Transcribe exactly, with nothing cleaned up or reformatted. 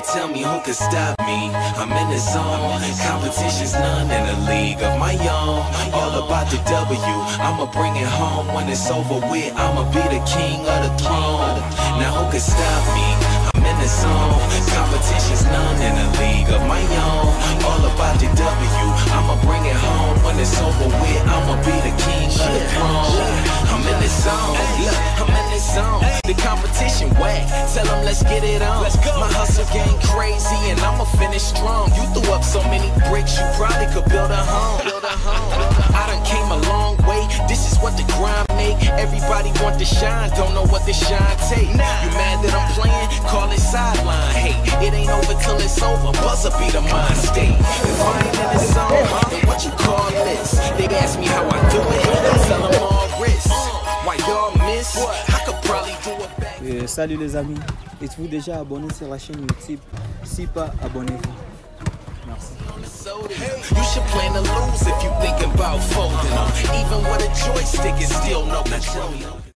tell me who could stop me. I'm in the zone, competition's none in a league of my own. All about the W, I'ma bring it home. When it's over with, I'ma be the king of the throne. Now who could stop me? I'm in the zone, competition's none in a league of my own. All about the W, I'ma bring it home. When it's over with, I'ma be the king of the throne. I'm in the zone, look, I'm in the zone. The competition whack, tell them let's get it on. My hustle game crazy and I'ma finish strong. You threw up so many bricks, you probably could build a home. I done came a long way, this is what the grind make. Everybody want to shine, don't know what the shine take. You mad that I'm playing? Call it sideline. Hey, it ain't over till it's over, buzzer be the mind state. If I ain't in the zone, huh, what you call this? They ask me how I do it, I tell them all risk. Why y'all miss? I could probably do it back. Euh, salut les amis, êtes-vous déjà abonné sur la chaîne YouTube? Si pas, abonnez-vous. Merci. You should plan to lose if you thinking about folding them. Even with a joystick, it's still no control.